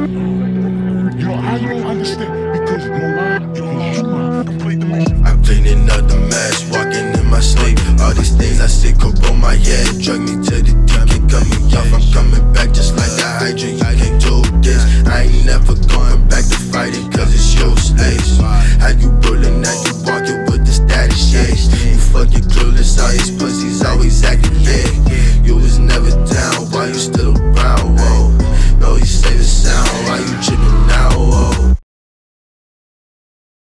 You know how you don't understand? Because no lie, because you don't play the most. I'm cleaning up the mess, walking in my sleep. All these things I see could roll my head, drag me to the deep, it got me off. I'm coming back just like